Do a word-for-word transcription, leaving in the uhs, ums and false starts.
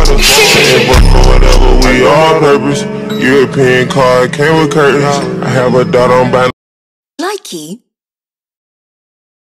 riders. Saying work or whatever, we all purpose. European car came with curtains. I have a dot on by Likey